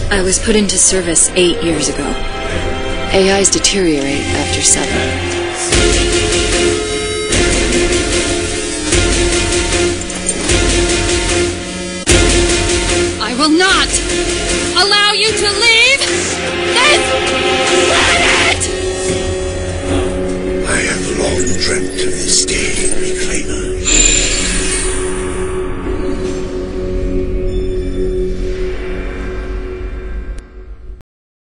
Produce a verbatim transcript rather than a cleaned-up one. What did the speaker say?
I was put into service eight years ago. A Is deteriorate after seven. I will not allow you to leave this planet! I have long dreamt of this day.